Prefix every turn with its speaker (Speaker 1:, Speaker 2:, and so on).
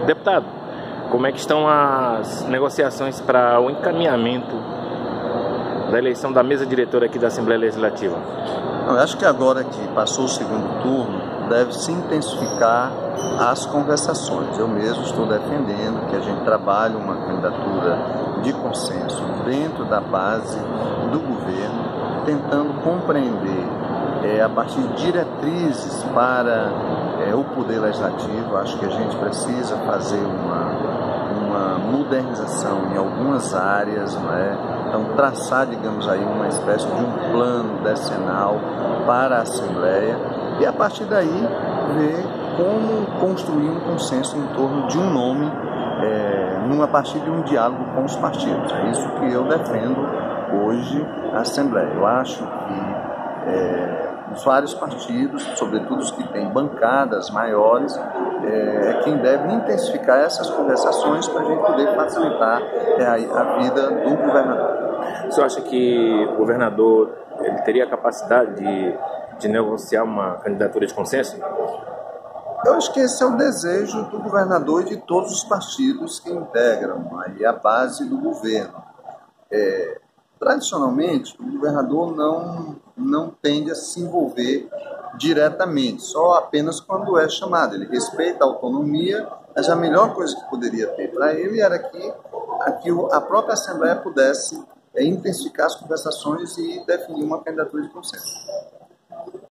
Speaker 1: Deputado, como é que estão as negociações para o encaminhamento da eleição da mesa diretora aqui da Assembleia Legislativa?
Speaker 2: Eu acho que agora que passou o segundo turno, deve se intensificar as conversações. Eu mesmo estou defendendo que a gente trabalhe uma candidatura de consenso dentro da base do governo, tentando compreender a partir de diretrizes para o poder legislativo. Acho que a gente precisa fazer uma modernização em algumas áreas, não é? Então traçar, digamos aí, uma espécie de um plano decenal para a Assembleia e a partir daí ver como construir um consenso em torno de um nome a partir de um diálogo com os partidos. É isso que eu defendo hoje na Assembleia. Eu acho que os vários partidos, sobretudo os que têm bancadas maiores, é quem deve intensificar essas conversações para a gente poder facilitar a vida do governador.
Speaker 1: Você acha que o governador ele teria a capacidade de negociar uma candidatura de consenso?
Speaker 2: Eu acho que esse é o desejo do governador e de todos os partidos que integram aí a base do governo. Tradicionalmente, o governador não tende a se envolver diretamente, só apenas quando é chamado. Ele respeita a autonomia, mas a melhor coisa que poderia ter para ele era que a própria Assembleia pudesse intensificar as conversações e definir uma candidatura de consenso.